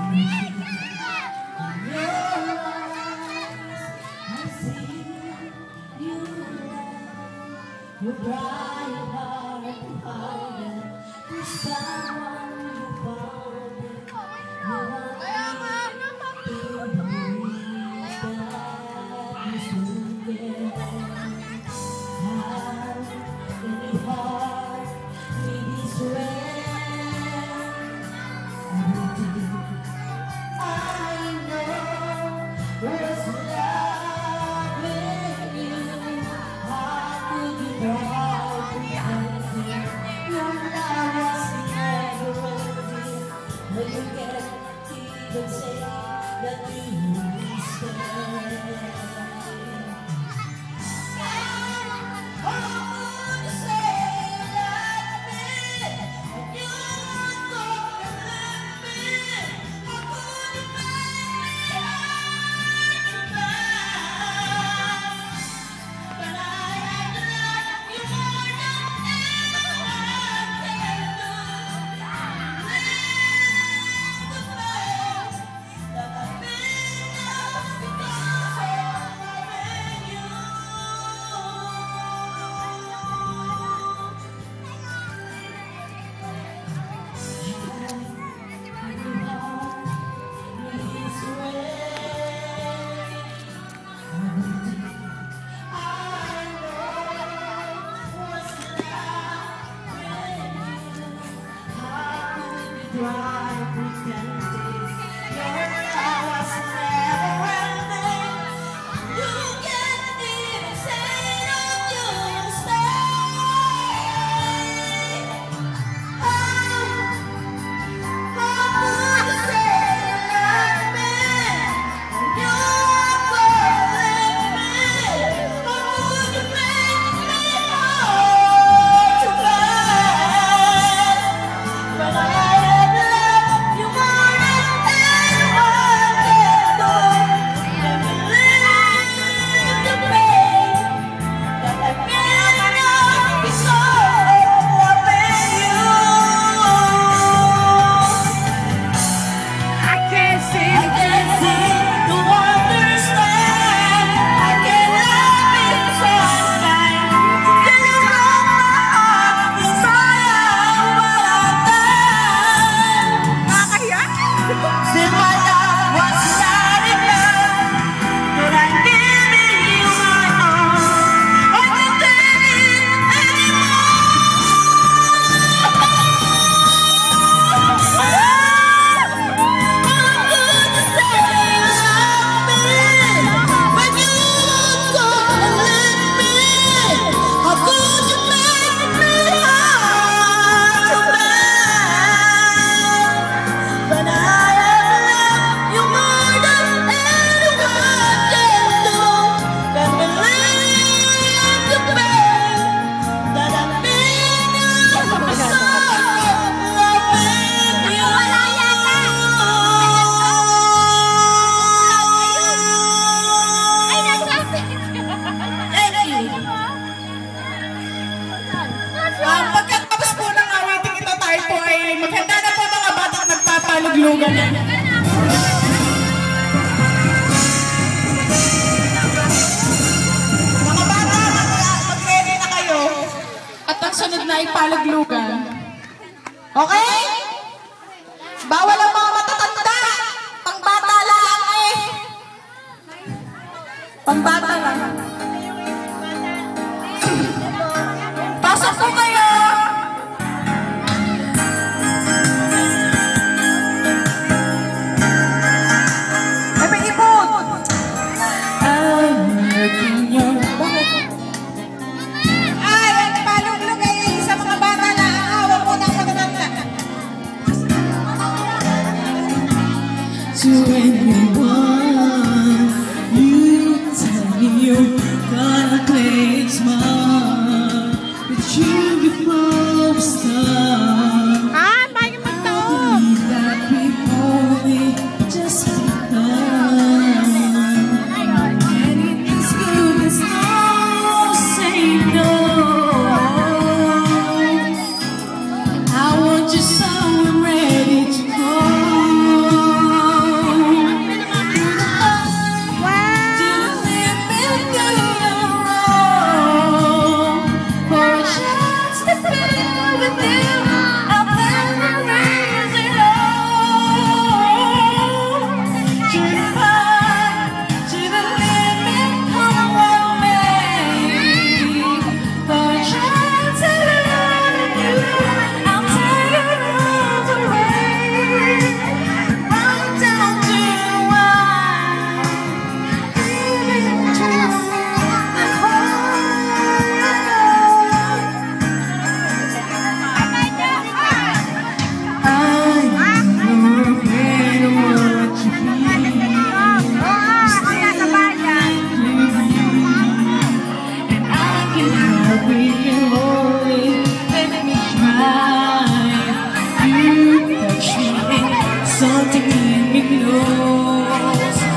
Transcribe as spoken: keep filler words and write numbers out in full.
You try hard to hide it. You someone you found it. You want to believe that you still there. How in your heart may be sweat. Everything I know was loving you. How could you try to find it? Your love was never ending. But you can't even say that you stay. Try pretending your love was never ending. You can't even say that you'll stay. How, how could you say you love me when you're calling me? How could you make me hard to bear when I lugan na. Mga bata, mag-ready na kayo. At ang sunod na ipalaglugan. Okay? Bawal ang mga matatanda. Pangbata lang eh. Pangbata lang. Pasok po kayo. To anyone, you tell me you're gonna play it smart, but you before we start. Ah, bago magtaon. Believe that we've only just begun. Anything's good, there's no saying no. I want you so I'm ready to go. tingin me close.